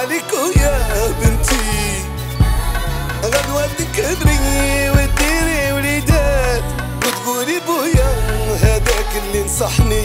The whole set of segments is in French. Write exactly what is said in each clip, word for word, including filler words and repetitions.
عليك ويا بنتي غدوة تكبري وتديري وليدات وتقولي بويا هذاك اللي نصحني.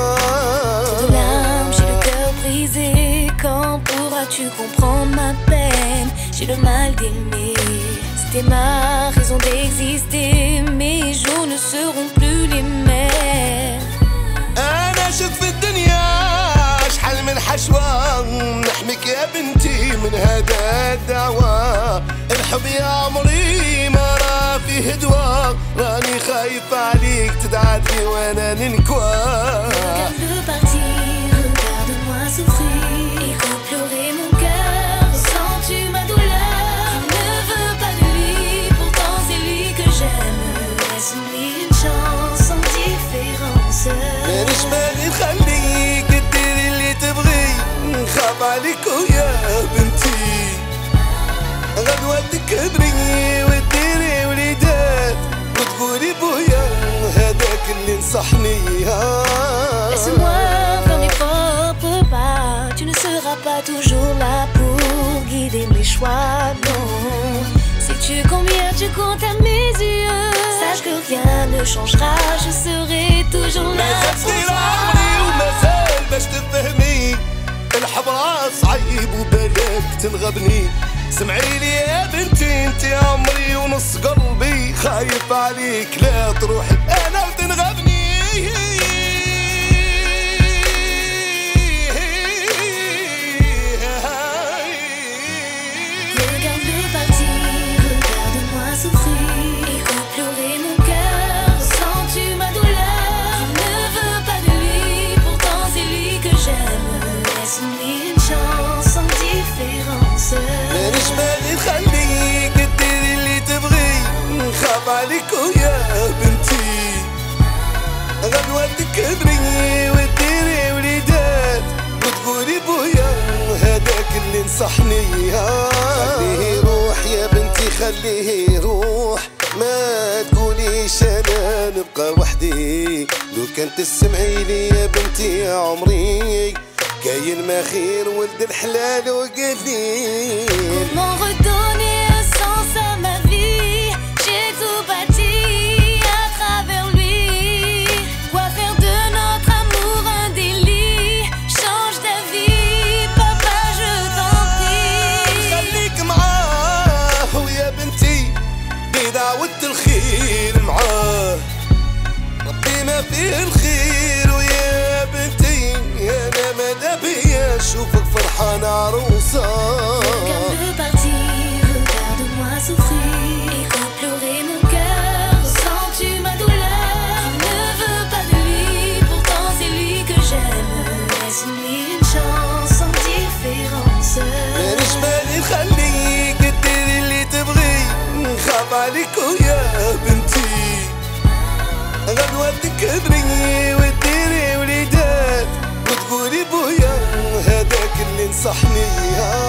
J'ai le cœur brisé, quand pourras-tu comprendre ma peine? J'ai le mal d'aimer, c'était ma raison d'exister. Mes jours ne seront plus les mêmes. أنا شوف في الدنيا شحال من حشوة نحميك يا بنتي من هذا الدعوة. الحب يا عمري ما راه فيه دوا، راني خايف عليك تدعدلي وانا ننكوى. Regarde partir, regarde-moi souffrir, écoute pleurer mon cœur, ressens-tu ma douleur? Je ne veux pas de lui, pourtant c'est lui que j'aime. Laisse-lui une chance sans différence. مانيش باغي نخليك ديري اللي تبغي، نخاف عليك ويا بنتي غدوة تكبري وتديري وليدات وتقولي بويا هذاك اللي نصحني. Laisse-moi faire mes propres pas, tu ne seras pas toujours là pour guider mes choix, non. Sais-tu combien tu comptes à mes yeux? Sache que rien ne changera, je serai toujours là pour toi. ومازال باش تفهمي الحب راه صعيب وبالك تنغبني. سمعي لي يا بنتي انت عمري ونص قلبي، خايف عليك لا تروحي انا وتنغبني. Regarde-le partir, regarde-moi souffrir, écoute pleurer mon cœur, ressens-tu ma douleur? Je ne veux pas de lui, pourtant c'est lui que j'aime. Laisse-lui une chance sans différence. مانيش باغي نخليك ديري اللي تبغي، نخاف عليك ويا بنتي غدوة تكبري وتديري وليدات وتقولي بويا هذاك اللي نصحني. خليه يروح يا بنتي خليه يروح، ما تقوليش انا نبقى وحدي. لو كان تسمعي لي يا بنتي يا عمري كاين ما خير ولد الحلال وقليل. Comment redonner un sens à ma vie? J'ai tout bâti à travers lui. Quoi faire de notre amour un délit? Change d'avis, papa, je t'en prie. خليك معاه ويا بنتي بدعوة الخير معاه، ربي ما فيه الخير ويا بنتي انا ماذا بيا اشوفك فرحانة عروسة. Regarde-le partir, regarde-moi souffrir, écoute pleurer mon cœur, ressens-tu ma douleur? Je ne veux pas de lui, pourtant c'est lui que j'aime. Laisse-lui une chance sans différence. مانيش باغي نخليك ديري اللي تبغي، نخاف عليك ويا بنتي غدوة تكبري وتديري وليدات وتقولي بويا هذاك اللي نصحني.